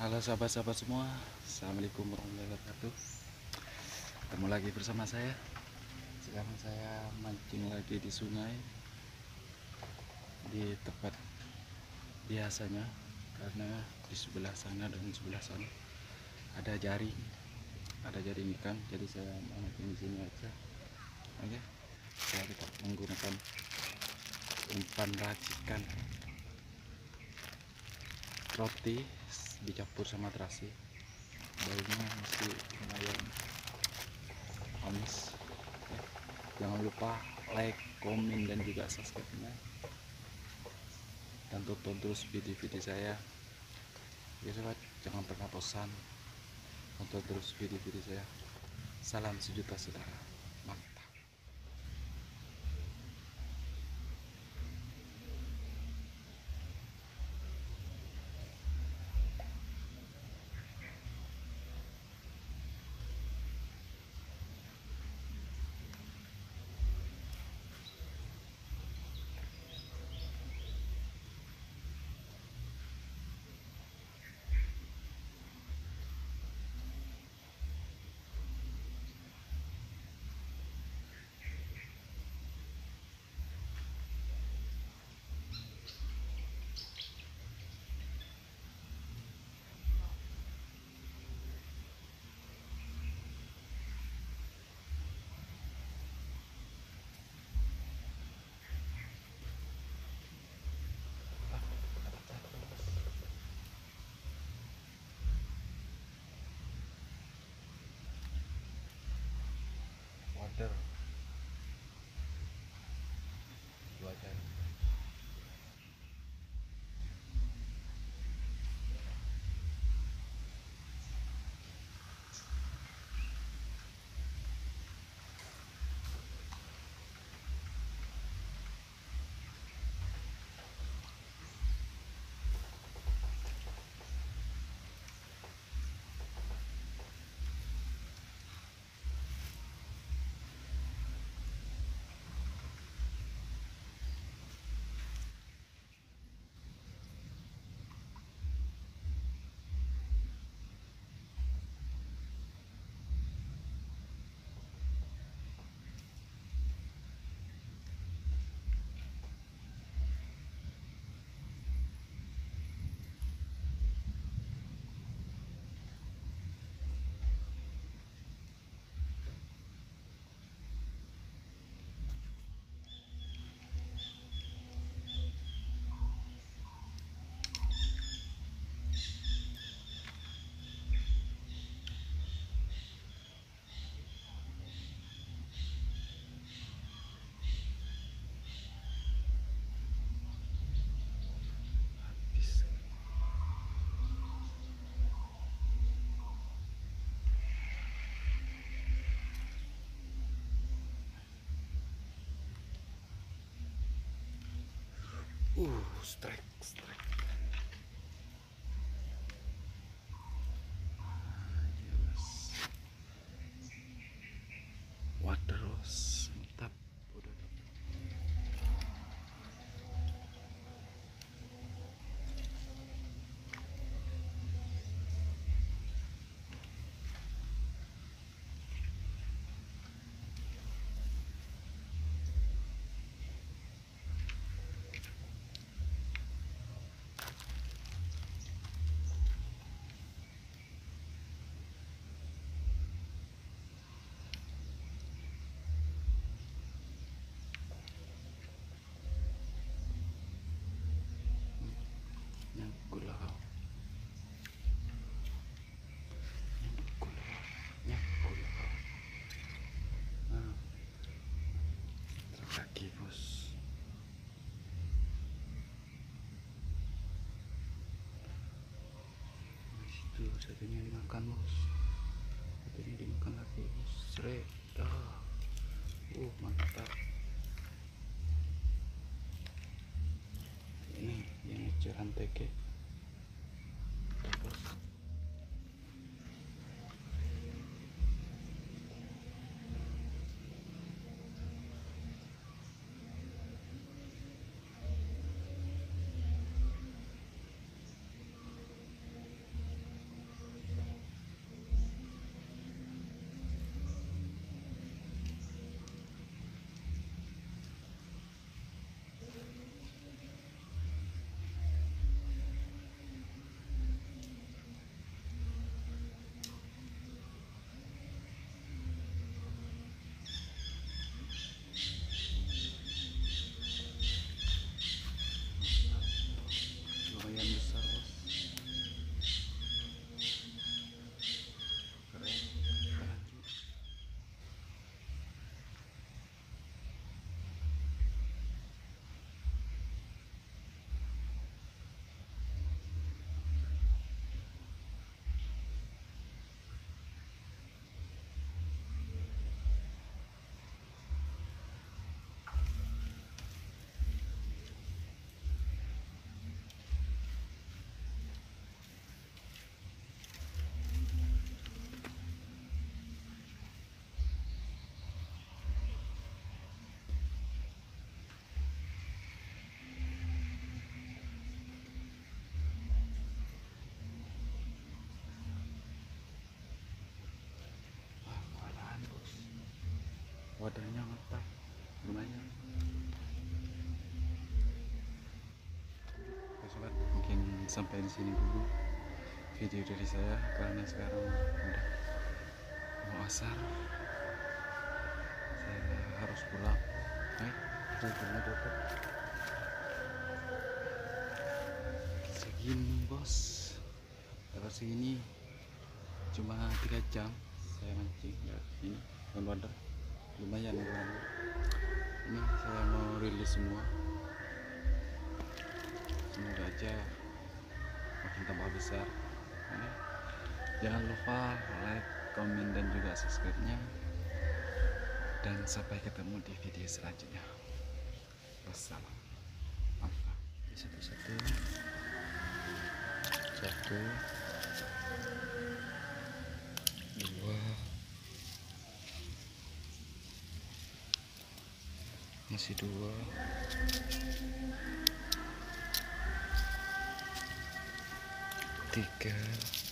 Halo sahabat-sahabat semua, Assalamualaikum warahmatullahi wabarakatuh. Ketemu lagi bersama saya. Sekarang saya mancing lagi di sungai, di tempat biasanya, karena di sebelah sana dan sebelah sana ada jaring ikan, jadi saya mancing di sini aja. Oke, saya tetap menggunakan umpan racikan roti dicampur sama terasi. Baunya masih lumayan manis. Jangan lupa like, komen, dan juga subscribe-nya, dan tonton terus video-video saya ya sobat. Jangan pernah bosan, tonton terus video-video saya. Salam sejuta saudara, mantap. Water dua jari. Habis. Strike. Yes. Wateros, mantap. Udah dapet. Nyakulah. Nah, lagi bos. Itu satunya dimakan bos, satunya dimakan lagi bos. Seret. Mantap. Ini yang eceran teke bos. badannya mantap, lumayan. Oke sobat, mungkin sampai di sini dulu video dari saya karena sekarang udah mau asar, saya harus pulang. Saya dapat segini bos, dapat segini cuma 3 jam saya mancing ya. Ini wadah lumayan kan. Ini saya mau rilis semua, semoga aja makin tambah besar. Jangan lupa like, komen, dan juga subscribe-nya, dan sampai ketemu di video selanjutnya. Wassalam. Mantap. Satu dua, masih 2, 3.